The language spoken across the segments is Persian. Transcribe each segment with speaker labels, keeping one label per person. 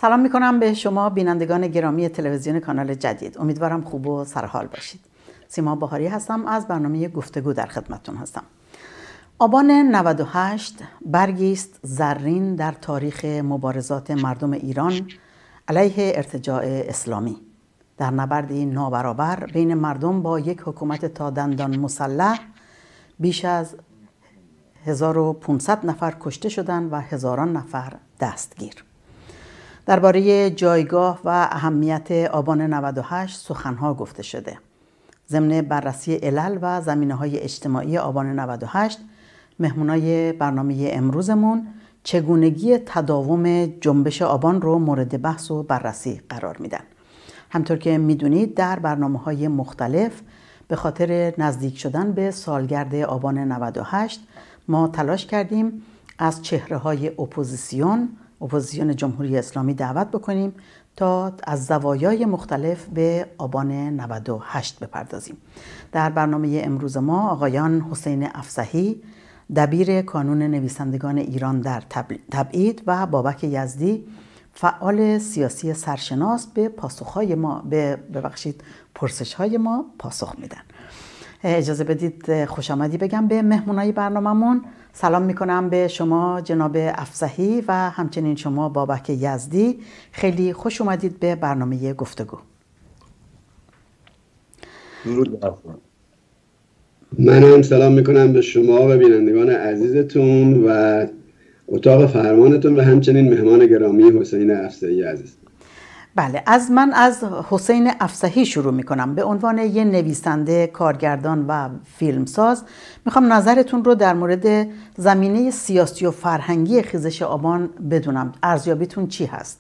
Speaker 1: سلام میکنم به شما بینندگان گرامی تلویزیون کانال جدید. امیدوارم خوب و سرحال باشید. سیما بهاری هستم، از برنامه گفتگو در خدمتتون هستم. آبان 98 برگی است زرین در تاریخ مبارزات مردم ایران علیه ارتجاع اسلامی. در نبردی نابرابر بین مردم با یک حکومت تا دندان مسلح، بیش از 1500 نفر کشته شدند و هزاران نفر دستگیر. درباره جایگاه و اهمیت آبان 98 سخنها گفته شده. ضمن بررسی علل و زمینه‌های اجتماعی آبان 98، مهمونای برنامه امروزمون چگونگی تداوم جنبش آبان رو مورد بحث و بررسی قرار میدن. همطور که میدونید در برنامه‌های مختلف به خاطر نزدیک شدن به سالگرد آبان 98 ما تلاش کردیم از چهره‌های اپوزیسیون جمهوری اسلامی دعوت بکنیم تا از زوایای مختلف به آبان 98 بپردازیم. در برنامه امروز ما آقایان حسین افصحی، دبیر کانون نویسندگان ایران در تبعید، و بابک یزدی، فعال سیاسی سرشناس، به پرسش‌های ما پاسخ میدن. اجازه بدید خوش آمدی بگم به مهمونای برنامه‌مون. سلام میکنم به شما جناب افصحی و همچنین شما بابک یزدی. خیلی خوش اومدید به برنامه گفتگو.
Speaker 2: درود بر شما. منم سلام میکنم به شما و بینندگان عزیزتون و اتاق فرمانتون و همچنین مهمان گرامی حسین افصحی عزیز.
Speaker 1: بله، من از حسین افصحی شروع میکنم. به عنوان یه نویسنده، کارگردان و فیلمساز میخوام نظرتون رو در مورد زمینه سیاسی و فرهنگی خیزش آبان بدونم. ارزیابیتون چی هست؟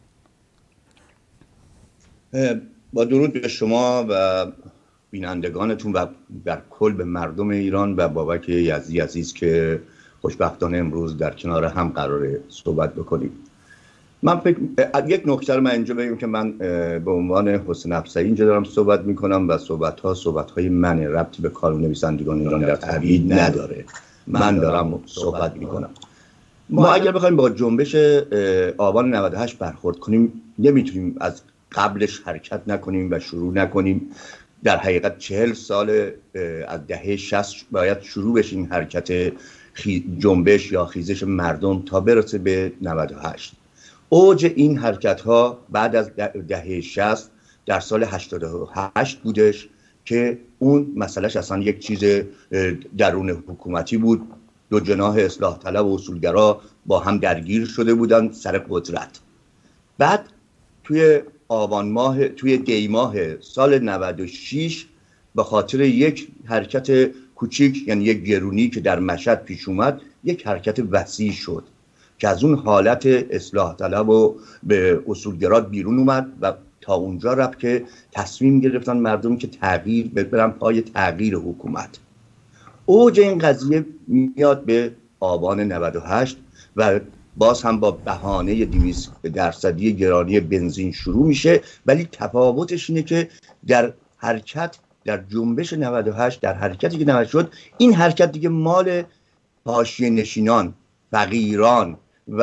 Speaker 3: با درود به شما و بینندگانتون و در کل به مردم ایران و بابک یزدی عزیز که خوشبختانه امروز در کنار هم قراره صحبت بکنیم. من یک نکته رو من اینجا بگم که من به عنوان حسین افصحی اینجا دارم صحبت میکنم و صحبت‌های منه، ربطی به کانون نویسندگان ایران در تبعید نداره. من دارم صحبت میکنم. ما اگر بخوایم با جنبش آبان 98 برخورد کنیم، نمیتونیم از قبلش حرکت نکنیم و شروع نکنیم. در حقیقت 40 سال از دهه 60 باید شروع بشه این حرکت جنبش یا خیزش مردم تا برسه به 98. اوج این حرکت ها بعد از دهه 60 در سال 88 بودش که اون مسئلهش اصلا یک چیز درون حکومتی بود. دو جناح اصلاح طلب و اصولگرا با هم درگیر شده بودن سر قدرت. بعد توی دی ماه سال 96 به خاطر یک حرکت کوچیک، یعنی یک گرونی که در مشهد پیش اومد، یک حرکت وسیع شد که از اون حالت اصلاح طلب و به اصولگرا بیرون اومد و تا اونجا رفت که تصمیم گرفتن مردم که تغییر برن پای تغییر حکومت. اوج این قضیه میاد به آبان 98 و باز هم با بهانه 200% گرانی بنزین شروع میشه، ولی تفاوتش اینه که در جنبش 98، در حرکتی که 98 شد، این حرکت دیگه مال حاشیه نشینان، فقیران و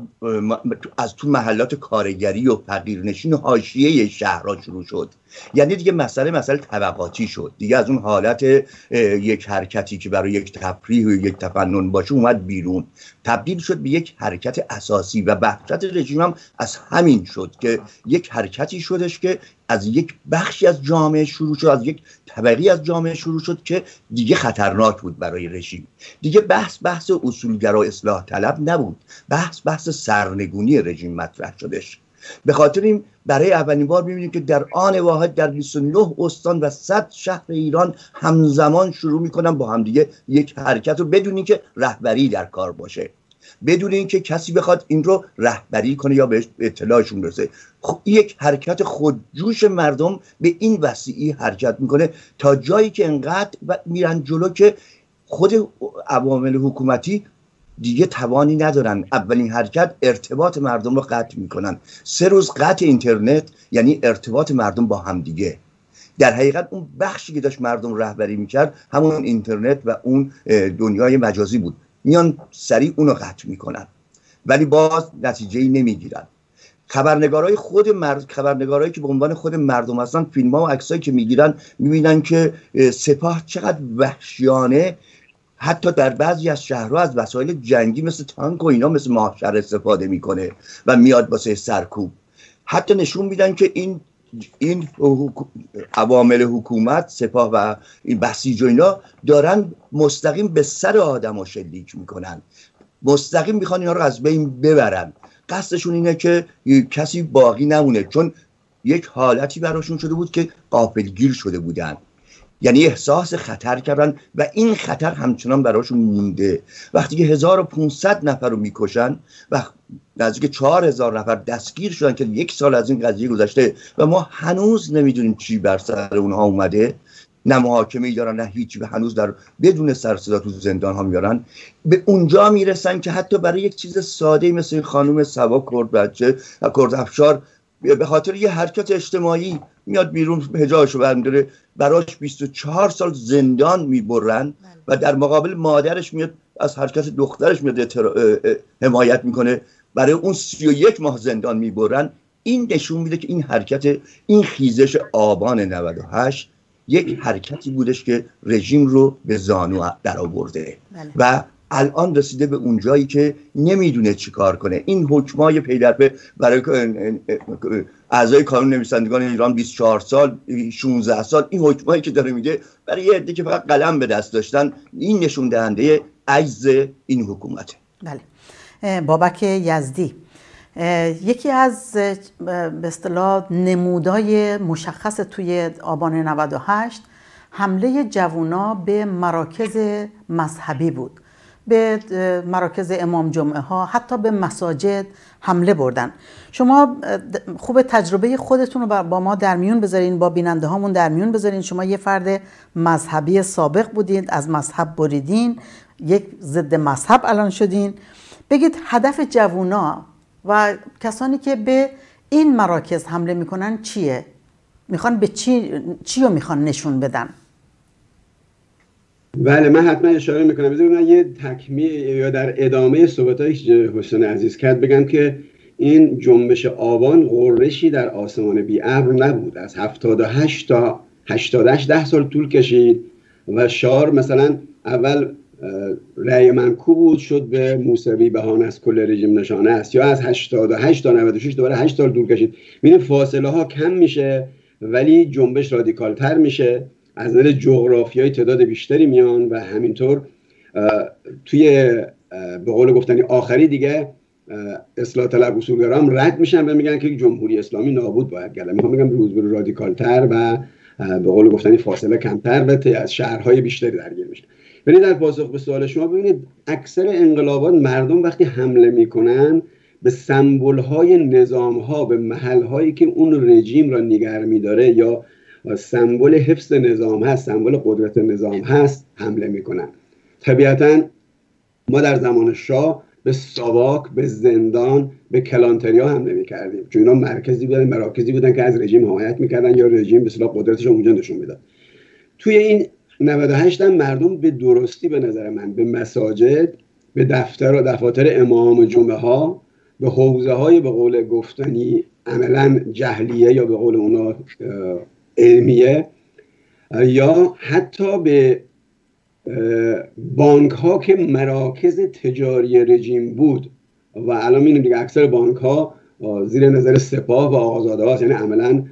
Speaker 3: از تو محلات کارگری و فقیرنشین و حاشیه شهرها شروع شد. یعنی دیگه مسئله طبقاتی شد. دیگه از اون حالت یک حرکتی که برای یک تفریح و یک تفنن باشه اومد بیرون، تبدیل شد به یک حرکت اساسی و وحشت رژیم هم از همین شد که یک حرکتی شدش که از یک بخشی از جامعه شروع شد، از یک طبقی از جامعه شروع شد که دیگه خطرناک بود برای رژیم. دیگه بحث اصولگرا اصلاح طلب نبود، بحث سرنگونی رژیم مطرح شدش. به خاطر این برای اولین بار می‌بینیم که در آن واحد در 29 استان و 100 شهر ایران همزمان شروع می‌کنن با همدیگه یک حرکت رو، بدون اینکه رهبری در کار باشه، بدون اینکه کسی بخواد این رو رهبری کنه یا بهش اطلاعشون برسه. یک حرکت خودجوش مردم به این وسیعی حرکت میکنه تا جایی که انقدر میرن جلو که خود عوامل حکومتی دیگه توانی ندارن. اولین حرکت ارتباط مردم رو قطع میکنن. 3 روز قطع اینترنت یعنی ارتباط مردم با هم دیگه. در حقیقت اون بخشی که داشت مردم رهبری میکرد همون اینترنت و اون دنیای مجازی بود. میان سریع اونو قطع میکنن ولی باز نتیجه‌ای نمیگیرن. خبرنگارایی که به عنوان خود مردم هستن، فیلم ها و عکسایی که میگیرن میبینن که سپاه چقدر وحشیانه حتی در بعضی از شهرها از وسایل جنگی مثل تانک و اینا مثل ماهشر استفاده میکنه و میاد واسه سرکوب. حتی نشون میدن که این عوامل حکومت، سپاه و این بسیج و اینا دارن مستقیم به سر آدم‌ها شلیک میکنن، مستقیم میخوان اینا رو از بین ببرن. قصدشون اینه که کسی باقی نمونه، چون یک حالتی براشون شده بود که غافلگیر شده بودن، یعنی احساس خطر کردن و این خطر همچنان براشون مونده. وقتی که 1500 نفر رو میکشن و نزدیک 4000 نفر دستگیر شدن که 1 سال از این قضیه گذشته و ما هنوز نمیدونیم چی بر سر اونها اومده، نه محاکمه‌ای دارن نه هیچی، و هنوز در بدون سر صدا تو زندان ها میارن، به اونجا میرسن که حتی برای یک چیز ساده مثل این خانم سبا کردبچه و کردافشار به خاطر یه حرکت اجتماعی میاد بیرون، حجابشو برمی‌داره، براش 24 سال زندان میبرن و در مقابل مادرش میاد از حرکت دخترش میاد حمایت میکنه، برای اون 31 ماه زندان میبرن. این نشون میده که این حرکت، این خیزش آبان 98 یک حرکتی بودش که رژیم رو به زانو در آورده و الان رسیده به اونجایی که نمیدونه چی کار کنه. این حکمای پی در پی برای اعضای کانون نویسندگان ایران 24 سال 16 سال، این حکمایی که داره میده برای یه عده که فقط قلم به دست داشتن، این نشون دهنده عجز این حکومته.
Speaker 1: بله. بابک یزدی، یکی از به اصطلاح نمودای مشخص توی آبان 98 حمله جوونا به مراکز مذهبی بود، به مراکز امام جمعه ها، حتی به مساجد حمله بردن. شما خوب تجربه خودتون رو با ما در میون بذارین، با بیننده هامون در میون بذارین. شما یه فرد مذهبی سابق بودید، از مذهب بریدین، یک ضد مذهب الان شدین. بگید هدف جوونا و کسانی که به این مراکز حمله میکنن چیه؟ میخوان به چی رو میخوان نشون بدن؟
Speaker 2: بله، من حتما اشاره میکنم. بذارید من یه تکمیل یا در ادامه صحبتایی که حسین عزیز کرد بگم که این جنبش آبان غرشی در آسمان بی ابر نبود. از 78 تا 88 10 سال طول کشید و شعار مثلا اول رأی منکوب بود شد به موسوی بهانه از کل رژیم نشانه است، یا از 88 تا 96 دوباره 8 سال طول کشید. می‌بینید فاصله ها کم میشه ولی جنبش رادیکال تر میشه، از نظر جغرافیایی تعداد بیشتری میان و همینطور توی به قول گفتنی آخری دیگه اصلاح طلب اصولگرام رد میشن و میگن که جمهوری اسلامی نابود باید کرد. میخوام بگم روز به روز رادیکال تر و به قول گفتنی فاصله کمتر و از شهرهای بیشتری درگیر میشن. ببینید در پاسخ به سوال شما، ببینید اکثر انقلابات مردم وقتی حمله میکنن به سمبول‌های نظام‌ها، به محل‌هایی که اون رژیم را نگه می‌داره یا سمبل حفظ نظام هست، سمبل قدرت نظام هست حمله میکنن. طبیعتاً ما در زمان شاه به ساواک، به زندان، به کلانتریا حمله میکردیم، چون اینا مراکزی بودن که از رژیم حمایت میکردن یا رژیم به اصطلاح قدرتش رو اونجا نشون میداد. توی این 98 هم مردم به درستی به نظر من به مساجد، به دفتر و دفاتر امام جمعه ها، به حوزه های به قول گفتنی عملاً جهلیه یا به قول اونا علمیه، یا حتی به بانک ها که مراکز تجاری رژیم بود و الان می‌بینیم دیگه اکثر بانک ها زیر نظر سپاه و آقازاده ها، یعنی عملاً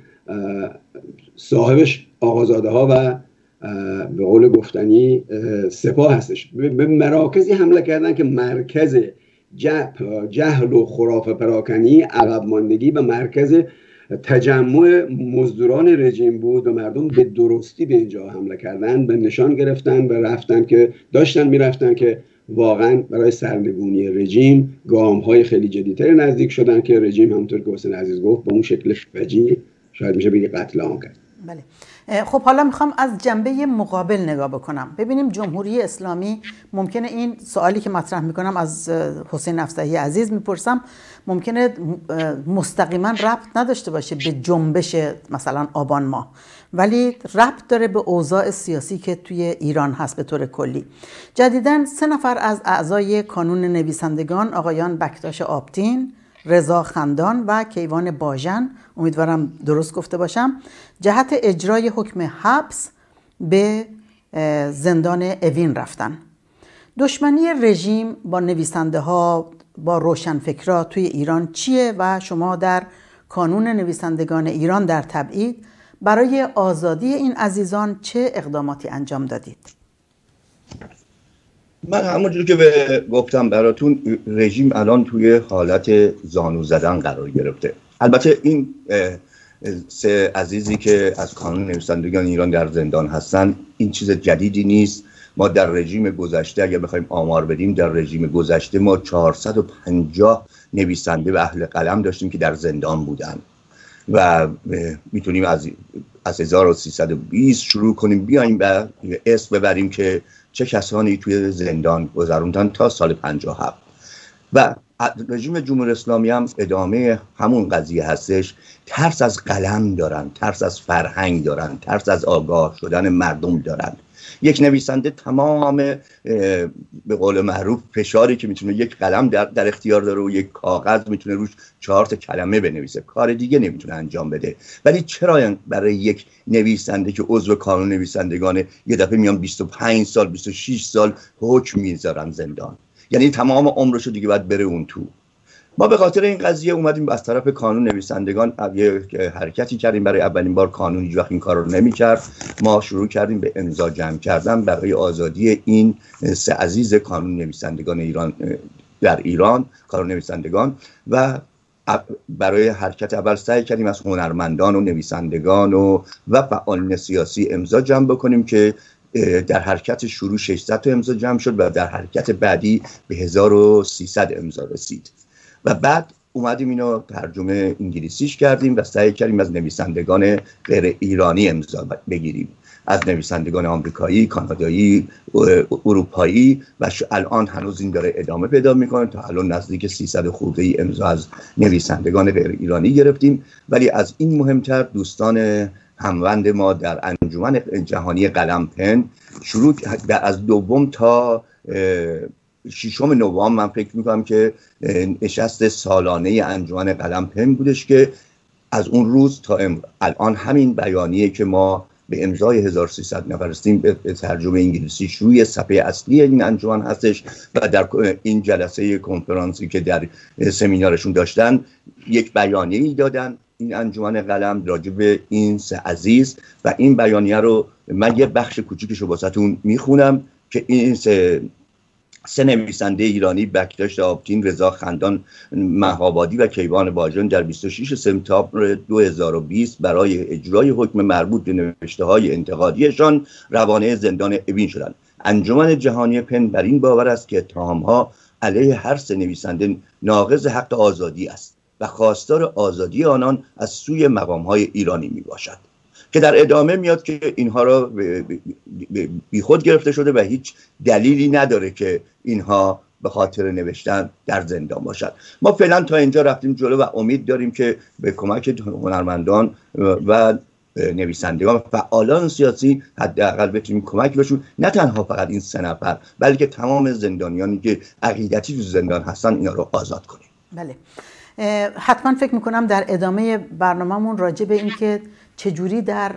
Speaker 2: صاحبش آقازاده ها و به قول گفتنی سپاه هستش. به مراکزی حمله کردن که مرکز جهل و خرافه پراکنی، عقب ماندگی و مرکز تجمع مزدوران رژیم بود و مردم به درستی به اینجا حمله کردن، به نشان گرفتن و رفتن که داشتن میرفتن که واقعا برای سرنگونی رژیم گام‌های خیلی جدی‌تر نزدیک شدن که رژیم همونطور که حسین عزیز گفت با اون شکل فجیع شاید میشه بگه قتل عام کرد.
Speaker 1: بله. خب حالا میخوام از جنبه مقابل نگاه بکنم. ببینیم جمهوری اسلامی، ممکنه این سوالی که مطرح میکنم از حسین افصحی عزیز میپرسم، ممکنه مستقیما ربط نداشته باشه به جنبش مثلا آبان ماه، ولی ربط داره به اوضاع سیاسی که توی ایران هست به طور کلی. جدیداً 3 نفر از اعضای کانون نویسندگان، آقایان بکتاش آبتین، رضا خندان و کیوان باژن، امیدوارم درست گفته باشم، جهت اجرای حکم حبس به زندان اوین رفتن. دشمنی رژیم با نویسنده ها، با روشنفکرها توی ایران چیه و شما در کانون نویسندگان ایران در تبعید برای آزادی این عزیزان چه اقداماتی انجام دادید؟
Speaker 3: من همونجور که گفتم براتون، رژیم الان توی حالت زانو زدن قرار گرفته. البته این 3 عزیزی که از کانون نویسندگان ایران در زندان هستن این چیز جدیدی نیست. ما در رژیم گذشته اگر بخوایم آمار بدیم، در رژیم گذشته ما 450 نویسنده و اهل قلم داشتیم که در زندان بودن و میتونیم از 1320 شروع کنیم بیایم و اسم ببریم که چه کسانی توی زندان گذروندن تا سال 57. و رژیم جمهوری اسلامی هم ادامه همون قضیه هستش. ترس از قلم دارن، ترس از فرهنگ دارن، ترس از آگاه شدن مردم دارن. یک نویسنده تمام به قول معروف فشاری که میتونه یک قلم در اختیار داره و یک کاغذ میتونه روش 4 کلمه بنویسه، کار دیگه نمیتونه انجام بده. ولی چرا برای یک نویسنده که عضو کانون نویسندگان یه دفعه میان 25 سال 26 سال حکم میذارن زندان؟ یعنی تمام عمرشو دیگه باید بره اون تو. ما به خاطر این قضیه اومدیم از طرف کانون نویسندگان یه حرکتی کردیم. برای اولین بار کانون هیچ وقت این کار رو نمی‌کرد. ما شروع کردیم به امضا جمع کردن برای آزادی این 3 عزیز کانون نویسندگان ایران در ایران، کانون نویسندگان، و برای حرکت اول سعی کردیم از هنرمندان و نویسندگان و فعالان سیاسی امضا جمع بکنیم که در حرکت شروع 600 تا امضا جمع شد و در حرکت بعدی به 1300 امضا رسید. و بعد اومدیم اینو ترجمه انگلیسیش کردیم و سعی کردیم از نویسندگان غیر ایرانی امضا بگیریم، از نویسندگان آمریکایی، کانادایی، اروپایی، و الان هنوز این داره ادامه پیدا میکنه. تا الان نزدیک 300 خورده ای امضا از نویسندگان غیر ایرانی گرفتیم. ولی از این مهمتر دوستان هموند ما در انجمن جهانی قلم پن شروع از 2 تا 6 نوامبر من فکر میکنم که نشست سالانه انجمن قلم پن بودش که از اون روز تا الان همین بیانیه که ما به امضای 1300 نفر رسیدیم به ترجمه انگلیسیش روی صفحه اصلی این انجمن هستش. و در این جلسه کنفرانسی که در سمینارشون داشتن یک بیانیه‌ای دادن این انجمن قلم راجع به این 3 عزیز، و این بیانیه رو من یه بخش کوچیکش رو واسهتون میخونم که این 3 نویسنده ایرانی، بکداشت آبتین، رضا خندان مهابادی و کیوان باژن در 26 سپتامبر 2020 برای اجرای حکم مربوط به نوشته‌های انتقادیشان روانه زندان اوین شدند. انجمن جهانی پن بر این باور است که اتهام‌ها علیه هر 3 نویسنده ناقض حق آزادی است و خواستار آزادی آنان از سوی مقام‌های ایرانی میباشد، که در ادامه میاد که اینها را بی خود گرفته شده و هیچ دلیلی نداره که اینها به خاطر نوشتن در زندان باشد. ما فعلا تا اینجا رفتیم جلو و امید داریم که به کمک هنرمندان و نویسندگان و فعالان سیاسی حداقل بتونیم کمک بشون، نه تنها فقط این 3 نفر بلکه تمام زندانیانی که عقیدتی تو زندان هستن اینا رو آزاد کنیم.
Speaker 1: بله، حتما فکر میکنم در ادامه برنامه‌مون راجع به این که چجوری در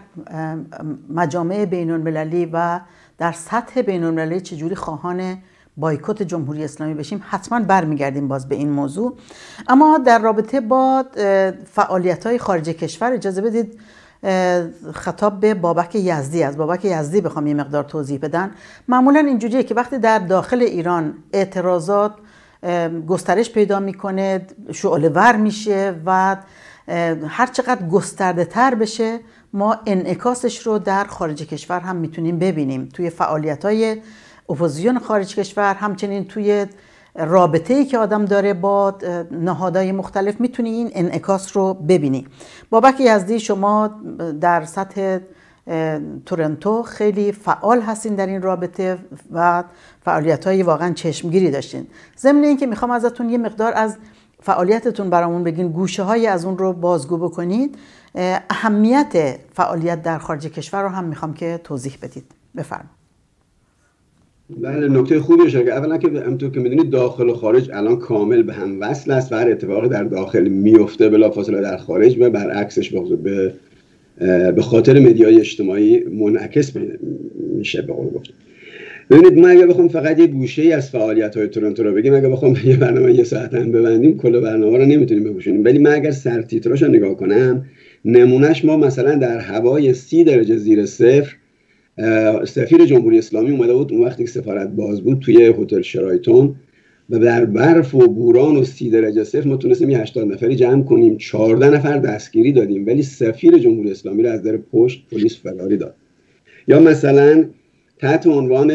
Speaker 1: مجامع بین‌المللی و در سطح بین‌المللی چجوری خواهان بایکوت جمهوری اسلامی بشیم حتما برمیگردیم باز به این موضوع. اما در رابطه با فعالیت‌های خارج کشور اجازه بدید خطاب به بابک یزدی، از بابک یزدی بخوام یه مقدار توضیح بدن. معمولا اینجوریه که وقتی در داخل ایران اعتراضات گسترش پیدا میکنه، شعله‌ور میشه و هر چقدر گسترده تر بشه ما انعکاسش رو در خارج کشور هم میتونیم ببینیم، توی فعالیت‌های اپوزیسیون خارج کشور، همچنین توی رابطه‌ای که آدم داره با نهادهای مختلف میتونی این انعکاس رو ببینی. بابک یزدی، شما در سطح تورنتو خیلی فعال هستین در این رابطه و فعالیت‌های واقعا چشمگیری داشتین. ضمن اینکه میخوام ازتون یه مقدار از فعالیتتون برامون بگین، گوشه‌های از اون رو بازگو بکنید، اهمیت فعالیت در خارج کشور رو هم میخوام که توضیح بدید. بفرمایید.
Speaker 2: بله، نکته خوبی شد که اولا که همونطور که میدونید داخل و خارج الان کامل به هم وصل است و هر اتفاقی در داخل میفته بلافاصله در خارج و برعکسش به خاطر مدیای اجتماعی منعکس میشه. به قول گفتم ببینید، ما اگه بخوام فقط یه گوشه‌ای از فعالیت‌های تورنتو رو بگیم، اگه بخوام یه برنامه یه ساعت هم ببندیم کل برنامه رو نمیتونیم بپوشونیم، ولی من اگر سرتیتراشو نگاه کنم، نمونهش ما مثلا در هوای 30 درجه زیر صفر سفیر جمهوری اسلامی اومده بود اون وقتی که سفارت باز بود توی هتل شرایتون و در برف و بوران و 30 درجه صفر ما تونستیم 80 نفری جمع کنیم، 14 نفر دستگیری دادیم، ولی سفیر جمهوری اسلامی رو از در پشت پلیس فراری داد. یا مثلا تحت عنوان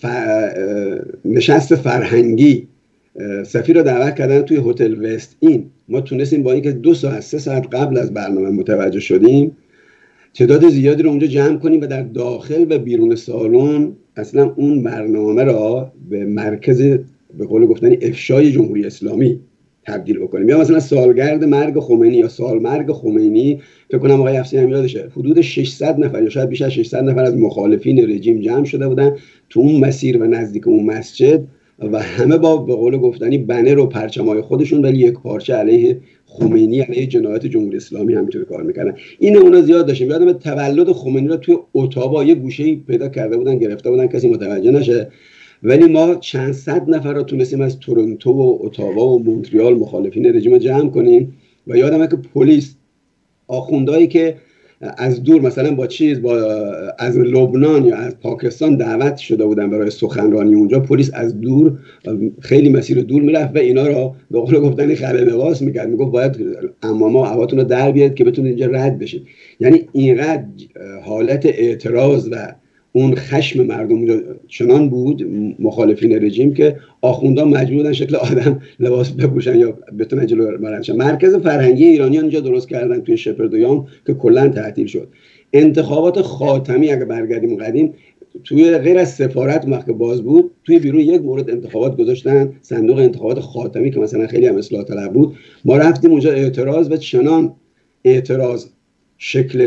Speaker 2: نشست فرهنگی سفیر رو دعوت کردن توی هتل وست این، ما تونستیم با اینکه 2 ساعت 3 ساعت قبل از برنامه متوجه شدیم تعداد زیادی رو اونجا جمع کنیم و در داخل و بیرون سالن اصلا اون برنامه را به مرکز به قول گفتنی افشای جمهوری اسلامی تبدیل بکنیم. یا مثلا سالگرد مرگ خمینی یا سال مرگ خمینی، فکر کنم آقای افسری هم یادشه، حدود 600 نفر یا شاید بیش از 600 نفر از مخالفین رژیم جمع شده بودن تو اون مسیر و نزدیک اون مسجد و همه با به قول گفتنی بنر و پرچمای خودشون ولی یک پارچه علیه خمینی، علیه جنایات جمهوری اسلامی همینطور کار میکردن. این اونا زیاد داشتیم. یادم تولد خمینی رو توی اتاوا یه گوشه‌ای پیدا کرده بودن، گرفته بودن کسی متوجه نشه، ولی ما چند صد نفر رو تونستیم از تورنتو و اتاوا و مونتریال مخالفین رژیم جمع کنیم. و یادمه که پلیس آخوندهایی که از دور مثلا از لبنان یا از پاکستان دعوت شده بودن برای سخنرانی اونجا، پلیس از دور خیلی مسیر دور میرفت و اینا رو به قول گفتن خلع لباس میکرد، میگفت باید عماما و عواتون رو در بیارید که بتونید اینجا رد بشید. یعنی اینقدر حالت اعتراض و اون خشم مردم چنان بود مخالفین رژیم که آخوندا مجبور بودن شکل آدم لباس بپوشن یا بتونن جلو برن. مرکز فرهنگی ایرانیان اینجا درست کردن توی شپردویام که کلا تعطیل شد. انتخابات خاتمی اگه برگردیم قدیم، توی غیر از سفارت وقتی باز بود توی بیرون یک مورد انتخابات گذاشتن، صندوق انتخابات خاتمی که مثلا خیلی هم اصلاح طلب بود. ما رفتیم اونجا اعتراض و چنان اعتراض شکل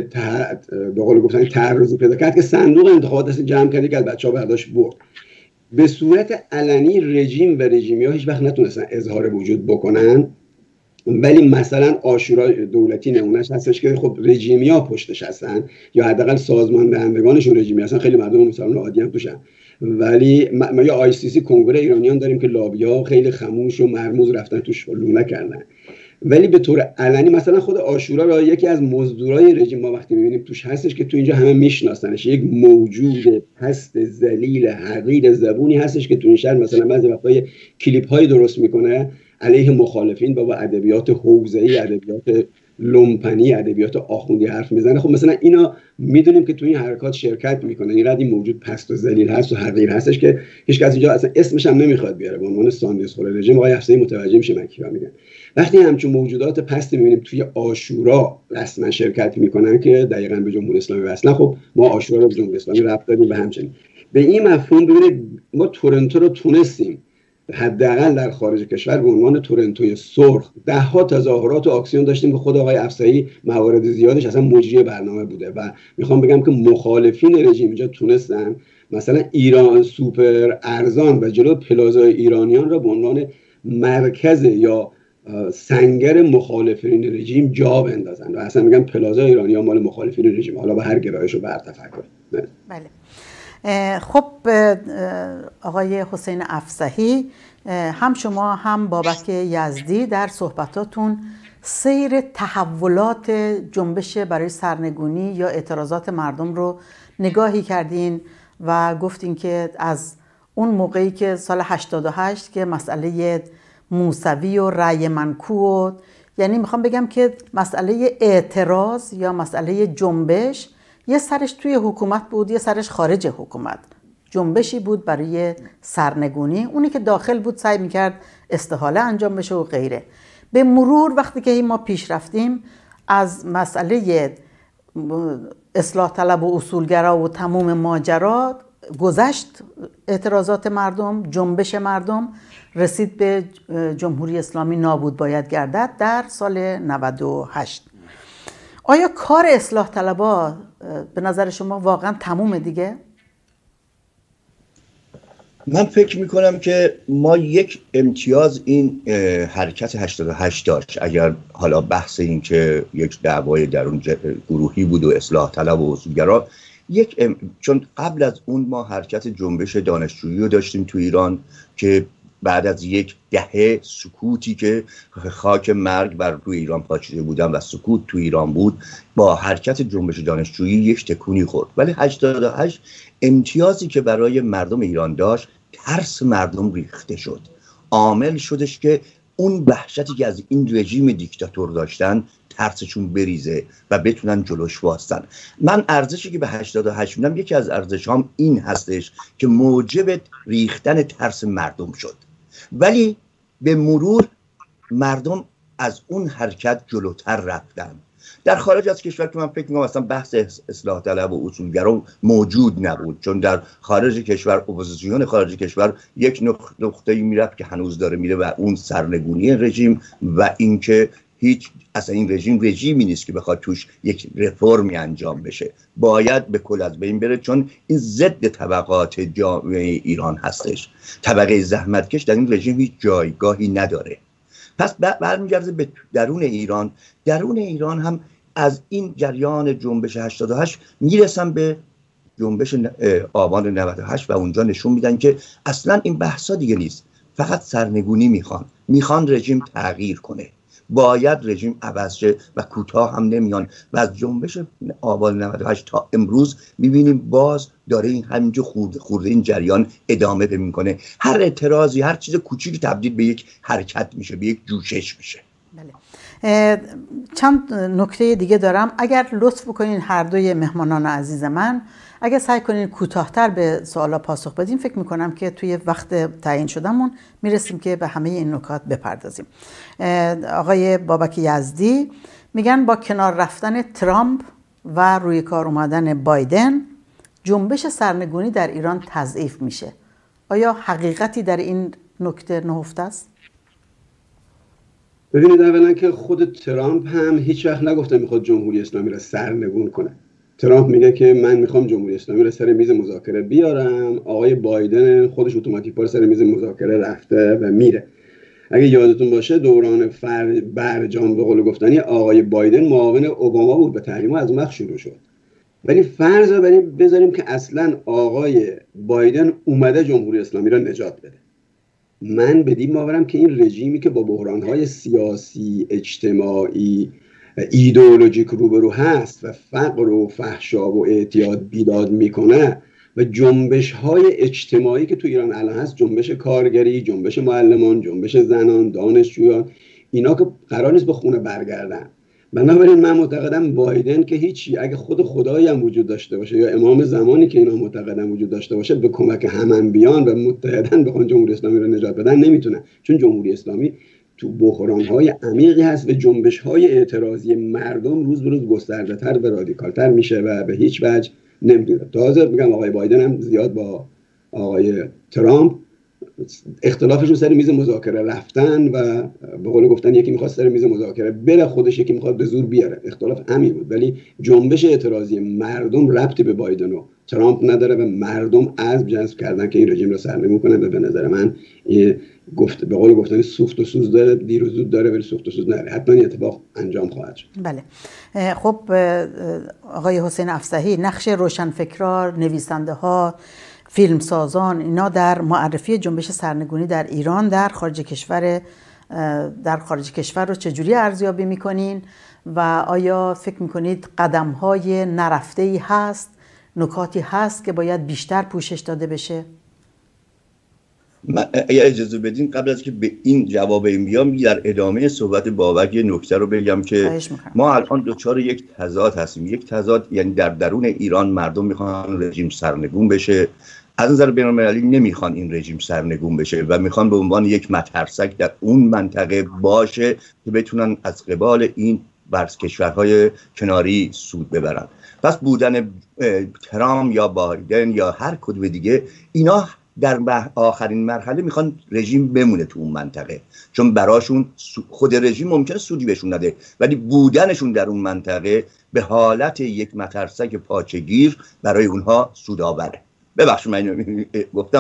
Speaker 2: به قول گفتن تعرضی پیدا کرد که صندوق انتخابات اصلا جمع کردی که بچه‌ها برداشت برد. به صورت علنی رژیم و رژیمی‌ها هیچ وقت نتونستن اظهار وجود بکنن، ولی مثلا عاشورای دولتی نمونهش هستش که خب رژیمی‌ها پشتش هستن یا حداقل سازمان دهندگانشون رژیمی هستن، خیلی مردم مسلمان عادی هم توشن. ولی ما یا آی سی سی کنگره ایرانیان داریم که لابی‌ها خیلی خموش و مرموز رفتن توش لونه کردن، ولی به طور علنی مثلا خود عاشورا را یکی از مزدورای رژیم ما وقتی می‌بینیم توش هستش که تو اینجا همه میشناسنش، یک موجود پست ذلیل حقیر زبونی هستش که تو این شهر مثلا بعضی وقتا کلیپ‌های درست میکنه علیه مخالفین با ادبیات حوزه‌ای، ادبیات لومپنی، ادبیات آخوندی حرف میزنه. خب مثلا اینا میدونیم که تو این حرکات شرکت میکنه، اینقدر این موجود پست و ذلیل هست و حقیر هستش که هیچ کس اینجا اصلا اسمش هم نمیخواد بیاره. به عنوان ساندیس خور رژیم آقای افسری متوجه میشه من کیا میگن. وقتی همچون موجودات پست میبینیم توی عاشورا رسما شرکت میکنن که دقیقاً به جمهوری اسلامی وصلن، خب ما عاشورا رو به جمهوری اسلامی ربط دادیم و همچنین به این مفهوم. ببینید ما تورنتو رو تونستیم حداقل در خارج کشور به عنوان تورنتوی سرخ، 10 تظاهرات و آکسیون داشتیم که خود آقای افسری موارد زیادش اصلا مجری برنامه بوده. و میخوام بگم که مخالفین رژیم اینجا تونستن مثلا ایران سوپر ارزان و جلو پلازای ایرانیان را به عنوان مرکز یا سنگر مخالفین رژیم جا بندازن و اصلا میگم پلازای ایرانیان مال مخالفین رژیم، حالا به هر گرایش و به هر تفکر.
Speaker 1: بله. خب آقای حسین افصحی، هم شما هم بابک یزدی در صحبتاتون سیر تحولات جنبش برای سرنگونی یا اعتراضات مردم رو نگاهی کردین و گفتین که از اون موقعی که سال 88 که مسئله موسوی و رأی منکو، یعنی میخوام بگم که مسئله اعتراض یا مسئله جنبش یه سرش توی حکومت بود، یه سرش خارج حکومت. جنبشی بود برای سرنگونی، اونی که داخل بود سعی میکرد استحاله انجام بشه و غیره. به مرور وقتی که ما پیش رفتیم از مسئله اصلاح طلب و اصولگرا و تموم ماجرا گذشت، اعتراضات مردم، جنبش مردم رسید به جمهوری اسلامی نابود باید گردد در سال 98. آیا کار اصلاح طلبا به نظر شما واقعا تمومه دیگه؟
Speaker 3: من فکر میکنم که ما یک امتیاز این حرکت 88 داشت. اگر حالا بحث این که یک دعوای درون گروهی بود و اصلاح طلب و اصولگرا، چون قبل از اون ما حرکت جنبش دانشجویی رو داشتیم تو ایران که بعد از یک دهه سکوتی که خاک مرگ بر روی ایران پاشیده بودن و سکوت تو ایران بود، با حرکت جنبش دانشجویی یک تکونی خورد. ولی 88 امتیازی که برای مردم ایران داشت، ترس مردم ریخته شد. عامل شدش که اون وحشتی که از این رژیم دیکتاتور داشتن ترسشون بریزه و بتونن جلوش وایسن. من ارزشی که به 88 میدم، یکی از ارزشام این هستش که موجب ریختن ترس مردم شد. ولی به مرور مردم از اون حرکت جلوتر رفتن. در خارج از کشور که من فکر می‌کنم اصلا بحث اصلاح طلب و اصولگرا موجود نبود، چون در خارج کشور اپوزیسیون خارج کشور یک نقطه‌ای میرفت که هنوز داره میره و اون سرنگونی رژیم و اینکه اصلا این رژیمی نیست که بخواد توش یک رفرمی انجام بشه، باید به کل از بین بره، چون این ضد طبقات جامعه ایران هستش. طبقه زحمتکش در این رژیم هیچ جایگاهی نداره. پس برمیگرده به درون ایران. درون ایران هم از این جریان جنبش 88 میرسن به جنبش آبان 98 و اونجا نشون میدن که اصلا این بحثا دیگه نیست، فقط سرنگونی میخوان رژیم تغییر کنه، باید رژیم عوض شه و کوتاه هم نمیان. و از جنبش آبان 98 تا امروز میبینیم باز داره این همینجور خورده این جریان ادامه پیدا میکنه. هر اعتراضی، هر چیز کوچیکی تبدیل به یک حرکت میشه، به یک جوشش میشه.
Speaker 1: بله. چند نکته دیگه دارم. اگر لطف بکنین هر دوی مهمانان عزیز من، اگر سعی کنین کوتاه‌تر به سوالا پاسخ بدین، فکر میکنم که توی وقت تعیین شدهمون میرسیم که به همه این نکات بپردازیم. آقای بابک یزدی میگن با کنار رفتن ترامپ و روی کار اومدن بایدن، جنبش سرنگونی در ایران تضعیف میشه. آیا حقیقتی در این نکته نهفته است؟
Speaker 2: ببینید، اولا که خود ترامپ هم هیچ وقت نگفته میخواد جمهوری اسلامی را سرنگون کنه. ترامپ میگه که من میخوام جمهوری اسلامی را سر میز مذاکره بیارم. آقای بایدن خودش اتوماتیک سر میز مذاکره رفته و میره. اگه یادتون باشه دوران برجام به قول گفتنی آقای بایدن معاون اوباما بود و تحریم‌ها از اون وقت شروع شد. ولی فرض رو بذاریم که اصلا آقای بایدن اومده جمهوری اسلامی را نجات بده. من بدین باورم که این رژیمی که با بحران‌های سیاسی، اجتماعی، ایدئولوژیک روبرو هست و فقر و فحشا و اعتیاد بیداد میکنه و جنبش‌های اجتماعی که تو ایران الان هست، جنبش کارگری، جنبش معلمان، جنبش زنان، دانشجویان، اینا که قرار نیست به خونه برگردن. بنابراین من معتقدم بایدن که هیچی، اگه خود خدایی هم وجود داشته باشه یا امام زمانی که اینا معتقدن وجود داشته باشه، به کمک همن بیان و متحدن بخوان جمهوری اسلامی رو نجات بدن، نمیتونه. چون جمهوری اسلامی تو بحران‌های عمیقی هست و جنبش‌های اعتراضی مردم روز به روز گسترده‌تر و رادیکال‌تر میشه و به هیچ وجه نمیدونه. تازه میگم آقای بایدن هم زیاد با آقای ترامپ اختلافشون سر میز مذاکره رفتن و به قول گفتن یکی میخواد سر میز مذاکره بره خودش، یکی میخواد به زور بیاره. اختلاف همین بود. ولی جنبش اعتراضی مردم ربطی به بایدن و ترامپ نداره و مردم عزم جذب کردن که این رژیم رو سرنگون کنن و به نظر من به قول گفتن سوخت و سوز داره، دیر و زود داره ولی سوخت و سوز نداره. حتما این اتفاق انجام خواهد شد.
Speaker 1: بله. خب آقای حسین افصحی، نقش روشنفکران، نویسنده ها، فیلمسازان، اینا در معرفی جنبش سرنگونی در ایران در خارج کشور رو چجوری ارزیابی میکنین و آیا فکر میکنید قدم‌های نرفته‌ای هست، نکاتی هست که باید بیشتر پوشش داده بشه؟
Speaker 3: اگه اجازه بدین قبل از که به این جواب این بیام، در ادامه صحبت بابک یه نکته رو بگم که ما الان دچار یک تضاد هستیم. یک تضاد یعنی در درون ایران مردم میخوان رژیم سرنگون بشه، از نظر بین‌المللی نمیخوان این رژیم سرنگون بشه و میخوان به عنوان یک مترسک در اون منطقه باشه که بتونن از قبال این کشورهای کناری سود ببرن. پس بودن ترامپ یا بایدن یا هر کدوم دیگه، اینا در آخرین مرحله میخوان رژیم بمونه تو اون منطقه، چون براشون خود رژیم ممکنه سودی بهشون نده ولی بودنشون در اون منطقه به حالت یک مترسک پاچگیر برای اونها سودآوره. ببخشید من گفتم.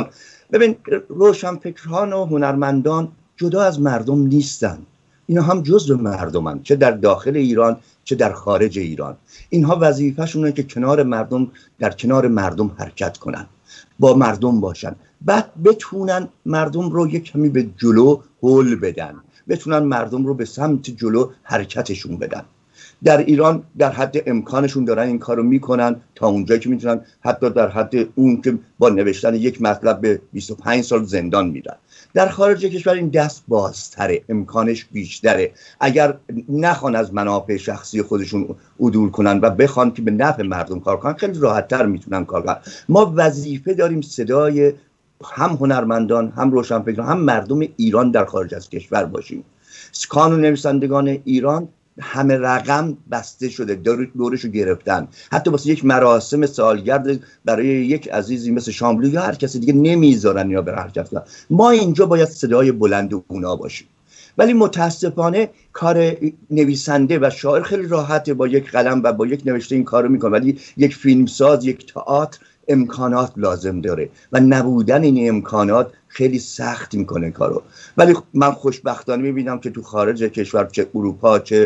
Speaker 3: ببین روشنفکران و هنرمندان جدا از مردم نیستن، اینا هم جزء مردمن، چه در داخل ایران چه در خارج ایران. اینها وظیفه‌شونه که کنار مردم، در کنار مردم حرکت کنن، با مردم باشن، بعد بتونن مردم رو یک کمی به جلو هل بدن، بتونن مردم رو به سمت جلو حرکتشون بدن. در ایران در حد امکانشون دارن این کارو میکنن تا اونجایی که میتونن، حتی در حد اون که با نوشتن یک مطلب به 25 سال زندان میرن. در خارج کشور این دست بازتره، امکانش بیشتره. اگر نخوان از منافع شخصی خودشون عدول کنن و بخوان که به نفع مردم کار کنن، خیلی راحت‌تر میتونن کار کنن. ما وظیفه داریم صدای هم هنرمندان، هم روشنفکران، هم مردم ایران در خارج از کشور باشیم. کانون نویسندگان ایران همه رقم بسته شده، دورشو گرفتن، حتی واسه یک مراسم سالگرد برای یک عزیزی مثل شاملو یا هر کسی دیگه نمیذارن یا برای حرکت کنن. ما اینجا باید صدای بلند اونا باشیم. ولی متاسفانه کار نویسنده و شاعر خیلی راحته، با یک قلم و با یک نوشته این کارو میکنه، ولی یک فیلمساز، یک تئاتر امکانات لازم داره و نبودن این امکانات خیلی سخت میکنه کارو. ولی من خوشبختانه میبینم که تو خارج کشور، چه اروپا چه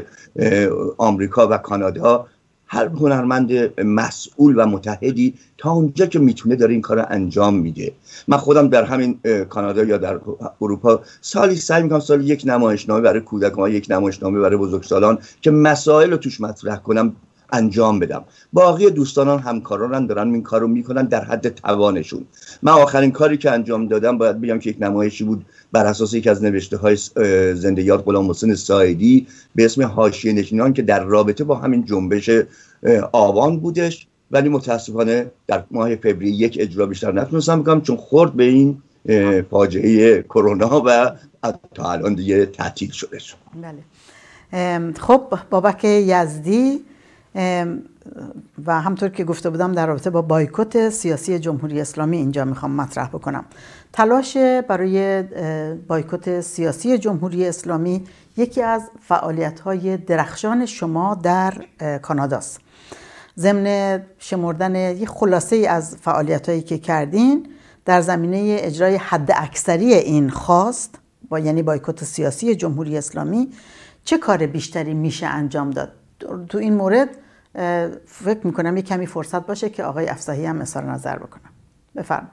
Speaker 3: آمریکا و کانادا، هر هنرمند مسئول و متحدی تا اونجا که میتونه داره این کارو انجام میده. من خودم در همین کانادا یا در اروپا سالی سعی میکنم سالی یک نمایشنامه برای کودکان، یک نمایشنامه برای بزرگسالان که مسائل رو توش مطرح کنم انجام بدم. باقی دوستانان همکاران دارن این کارو میکنن در حد توانشون. من آخرین کاری که انجام دادم باید بگم که یک نمایشی بود بر اساس یک از نوشته های زنده یاد غلام حسین ساعدی به اسم حاشیه نشینان که در رابطه با همین جنبش آوان بودش، ولی متاسفانه در ماه فوریه یک اجرا بیشتر نتونستم بکنم چون خورد به این فاجعه کرونا و تا الان دیگه تعطیل شده.
Speaker 1: بله. خب بابک یزدی، و همطور که گفته بودم در رابطه با بایکوت سیاسی جمهوری اسلامی اینجا میخوام مطرح بکنم. تلاش برای بایکوت سیاسی جمهوری اسلامی یکی از فعالیت‌های درخشان شما در کاناداست. ضمن شمردن یک خلاصه ای از فعالیت‌هایی که کردین در زمینه اجرای حد اکثری این خواست، یعنی بایکوت سیاسی جمهوری اسلامی، چه کار بیشتری میشه انجام داد؟ تو این مورد فکر میکنم یک کمی فرصت باشه که آقای افصاحی هم اظهار نظر بکنم. بفرمایید.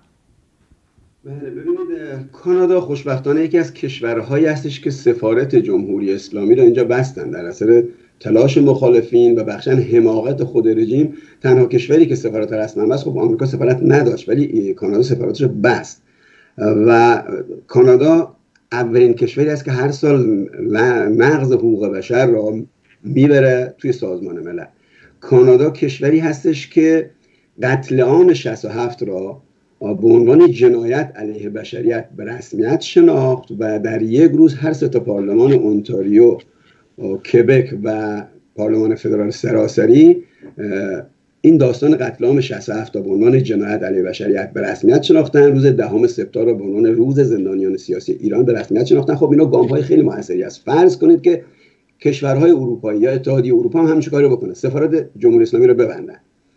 Speaker 2: بله، ببینید کانادا خوشبختانه یکی از کشورهایی هستش که سفارت جمهوری اسلامی رو اینجا بستن در اثر تلاش مخالفین و بخشن حماقت خود رژیم. تنها کشوری که سفارت رسما بست، خب آمریکا سفارت نداشت ولی کانادا سفارتش رو بست و کانادا اولین کشوری است که هر سال نقض حقوق بشر را میبره توی سازمان ملل. کانادا کشوری هستش که قتل عام 67 را به عنوان جنایت علیه بشریت به رسمیت شناخت و در یک روز هر سه تا پارلمان اونتاریو، کبک و پارلمان فدرال سراسری این داستان قتل عام 67 به عنوان جنایت علیه بشریت به رسمیت شناختن. روز 10 سپتامبر به عنوان روز زندانیان سیاسی ایران به رسمیت شناختن. خب اینا گام‌های خیلی موثری است. فرض کنید که کشورهای اروپایی یا اتحادیه اروپا هم همین کارو بکنه، سفارت جمهوری اسلامی رو ببندن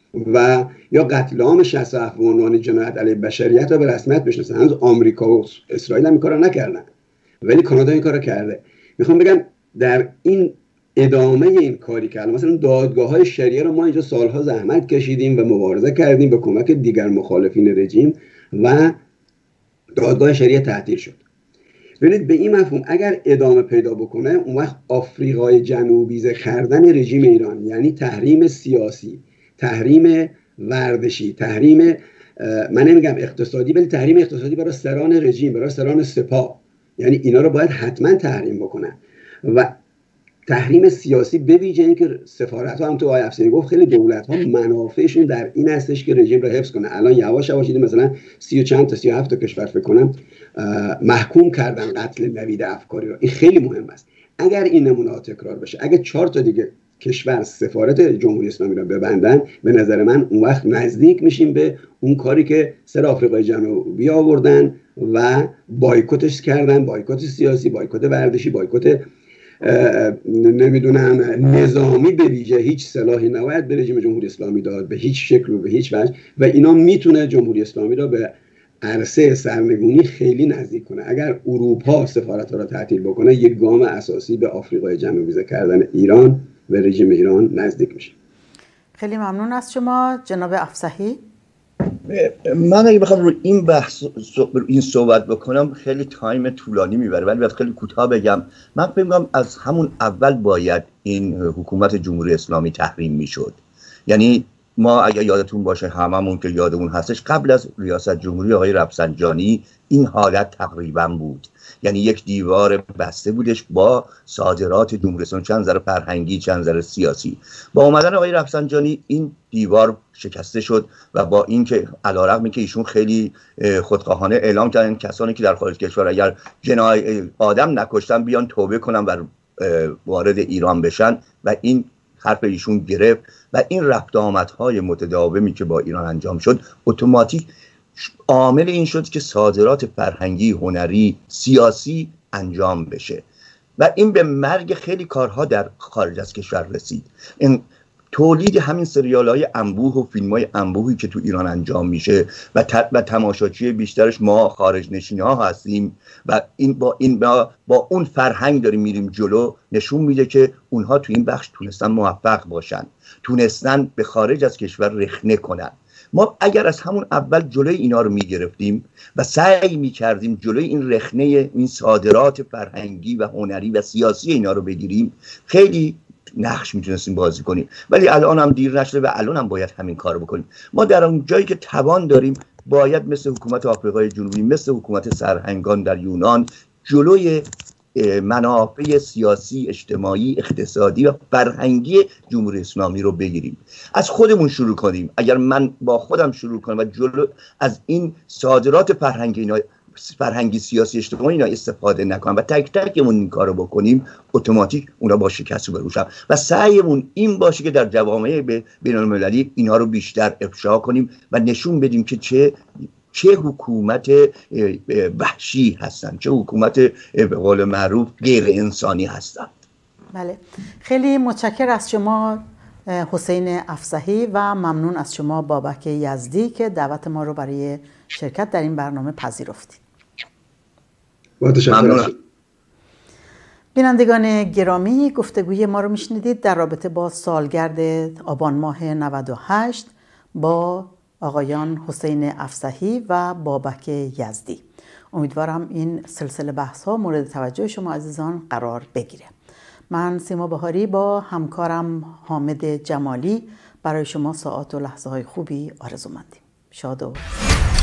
Speaker 2: و یا قتل عام 67 به عنوان جنایت علیه بشریت رو به رسمیت بشناسن. هنوز آمریکا و اسرائیل هم این کارو نکردن ولی کانادا این کارو کرده. میخوام بگم در این ادامه این کاری که مثلا دادگاه‌های شریعه رو ما اینجا سالها زحمت کشیدیم و مبارزه کردیم به کمک دیگر مخالفین رژیم و دادگاه شریعه تعطیل شد. ببینید به این مفهوم اگر ادامه پیدا بکنه اون وقت آفریقای جنوبی کردن رژیم ایران، یعنی تحریم سیاسی، تحریم ورزشی، تحریم من نمیگم اقتصادی ولی تحریم اقتصادی برای سران رژیم، برای سران سپاه، یعنی اینا رو باید حتما تحریم بکنن. و تحریم سیاسی به ویژه اینکه سفارت‌ها هم تو آقای افصاحی گفت خیلی دولت‌ها منافعشون در این هستش که رژیم رو حفظ کنه. الان یواش یواش مثلا 30 و چند تا 37 تا کشور فکر کنم محکوم کردن قتل نوید افکاری رو. این خیلی مهم است. اگر این نمونه تکرار بشه، اگه 4 تا دیگه کشور سفارت جمهوری اسلامی رو ببندن، به نظر من اون وقت نزدیک میشیم به اون کاری که سر آفریقای جنوبی آوردن و بایکوتش کردن، بایکوت سیاسی، بایکوت ورزشی، بایکوت نمیدونم نظامی. به ویژه هیچ سلاحی نباید به رژیم جمهوری اسلامی داد به هیچ شکل و به هیچ وجه و اینا میتونه جمهوری اسلامی رو به عرصه سرنگونی خیلی نزدیک کنه. اگر اروپا سفارت را تعطیل بکنه، یک گام اساسی به آفریقای جنوبی کردن ایران و رژیم ایران نزدیک میشه.
Speaker 1: خیلی ممنون از شما جناب افصحی.
Speaker 3: من اگه بخوام روی این بحث این صحبت بکنم خیلی تایم طولانی میبره، ولی خیلی کوتاه بگم. من فکر می‌کنم از همون اول باید این حکومت جمهوری اسلامی تحریم میشد. یعنی ما اگه یادتون باشه، هممون که یادمون هستش، قبل از ریاست جمهوری آقای رفسنجانی این حالت تقریبا بود. یعنی یک دیوار بسته بودش با صادرات جمهوری اسلامی، چند ذره فرهنگی، چند ذره سیاسی. با اومدن آقای رفسنجانی این دیوار شکسته شد و با اینکه علیرغم که ایشون خیلی خودخواهانه اعلام کردن کسانی که در خارج کشور اگر آدم نکشتن بیان توبه کنن و وارد ایران بشن، و این حرف ایشون گرفت و این رفت آمدهای متداومی که با ایران انجام شد اتوماتیک عامل این شد که صادرات فرهنگی، هنری، سیاسی انجام بشه و این به مرگ خیلی کارها در خارج از کشور رسید. این تولید همین سریال‌های انبوه و فیلم‌های انبوهی که تو ایران انجام میشه و تماشاچی بیشترش ما خارج نشین‌ها هستیم و با اون فرهنگ داریم میریم جلو، نشون میده که اونها تو این بخش تونستن موفق باشن، تونستن به خارج از کشور رخنه کنن. ما اگر از همون اول جلوی اینا رو میگرفتیم و سعی میکردیم جلوی این رخنه این صادرات فرهنگی و هنری و سیاسی اینا رو بگیریم، خیلی نقش میتونستیم بازی کنیم. ولی الان هم دیر نشده و الان هم باید همین کار بکنیم. ما در اون جایی که توان داریم باید مثل حکومت آفریقای جنوبی، مثل حکومت سرهنگان در یونان، جلوی منافع سیاسی، اجتماعی، اقتصادی و فرهنگی جمهوری اسلامی رو بگیریم. از خودمون شروع کنیم. اگر من با خودم شروع کنم و جلو از این صادرات فرهنگی، سیاسی، اجتماعی اینا استفاده نکنم و تک تکمون این کارو بکنیم، اتوماتیک اونا با شکست رو بروشن و سعیمون این باشه که در جوامع بین‌المللی اینا رو بیشتر افشا کنیم و نشون بدیم که چه حکومت وحشی هستن، چه حکومت به قول معروف غیر انسانی هستن.
Speaker 1: بله، خیلی متشکر از شما حسین افصحی و ممنون از شما بابک یزدی که دعوت ما رو برای شرکت در این برنامه پذیرفتید.
Speaker 2: ممنون.
Speaker 1: بینندگان گرامی، گفتگوی ما رو میشنیدید در رابطه با سالگرد آبان ماه 98 با آقایان حسین افصحی و بابک یزدی. امیدوارم این سلسله بحث ها مورد توجه شما عزیزان قرار بگیره. من سیما بهاری با همکارم حامد جمالی برای شما ساعات و لحظه های خوبی آرزو مندیم. شاد و